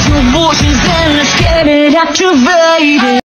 Your voice is then let's get it activated.